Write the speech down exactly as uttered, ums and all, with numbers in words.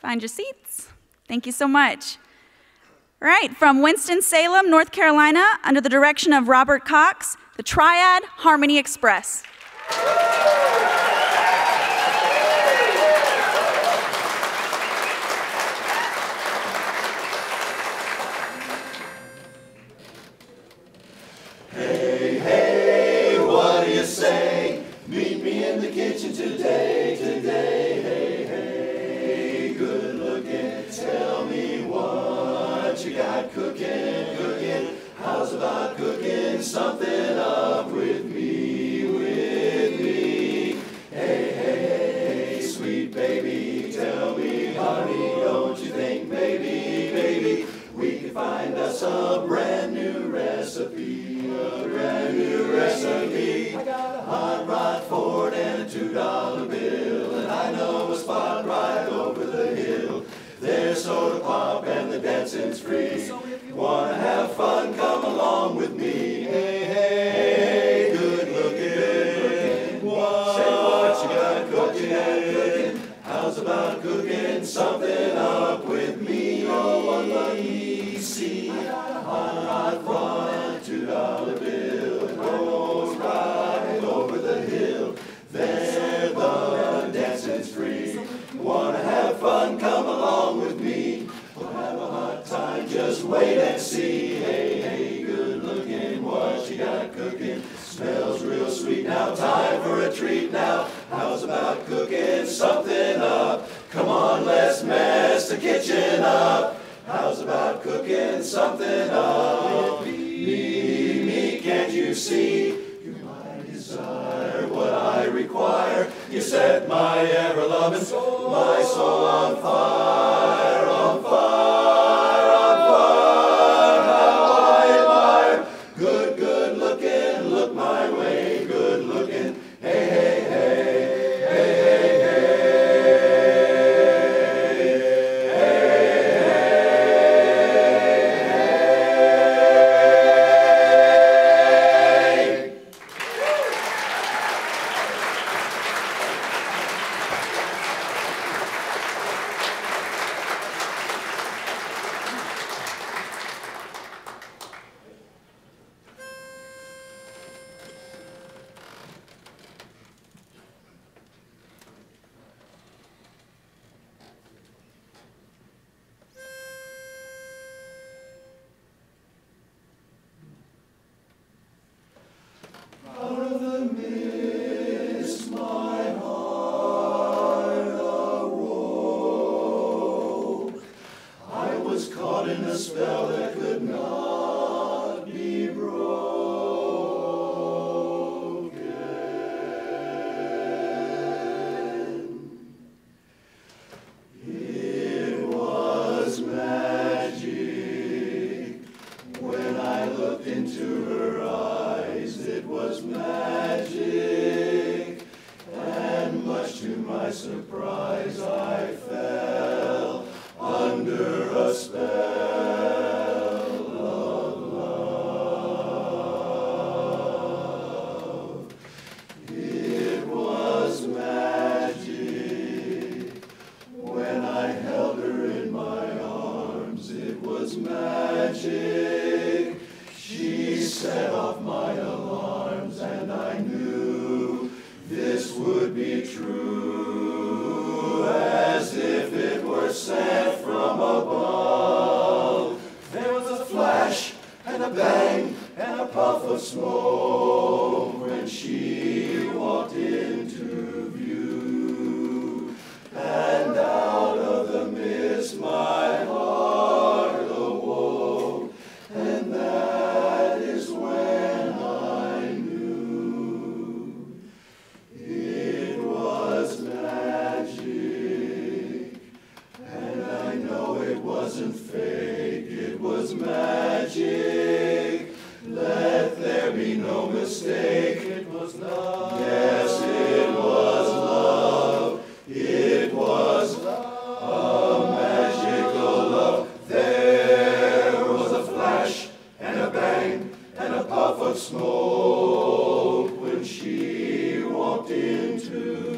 Find your seats. Thank you so much. All right, from Winston-Salem, North Carolina, under the direction of Robert Cox, the Triad Harmony Express. Hey, hey, what do you say? Meet me in the kitchen today, today. Hey, hey, good looking, tell me what you got cooking, cooking. How's about cooking something up with me, with me? Hey, hey, hey, sweet baby, tell me, honey, don't you think maybe, maybe we could find us a brand new recipe, a brand new recipe. I got a hot rod Ford and a two dollar bill, and I know a spot right over the hill. There's soda pop and the dancing's free. So if you wanna have fun, come along with me. Hey, hey, good looking, what? Say what you got cooking. How's about cooking something up with me? Oh, what let me see. I got a hot rod and a two dollar bill, and goes right over the hill. There the dancing's free. Wanna have fun, come along with me. We'll have a hot time, just wait and see. Hey, hey, good looking, what you got cooking? Smells real sweet now, time for a treat now. How's about cooking something up? Come on, let's mess the kitchen up. How's about cooking something up? Me, me, can't you see? You're my desire, what I require. You set my ever-loving soul, my soul on fire, on fire, on fire. How I admire. Good, good looking, look my way, good looking. Hey, hey, hey, hey, hey, hey, hey, hey. Out of the mist, my heart awoke. I was caught in a spell that could not be broken. It was magic when I looked into her eyes. It was magic, and much to my surprise, I fell under a spell of love. It was magic when I held her in my arms. It was magic. She set off my alarms, and I knew this would be true, as if it were sent from above. There was a flash and a bang and a puff of smoke when she walked into view, and out of the mist my heart awoke, and that is when I knew it was magic. And I know it wasn't fake, it was magic. Let there be no mistake, it was love. Yes, it was love. It was a magical love. There was a flash and a bang and a puff of smoke when she walked into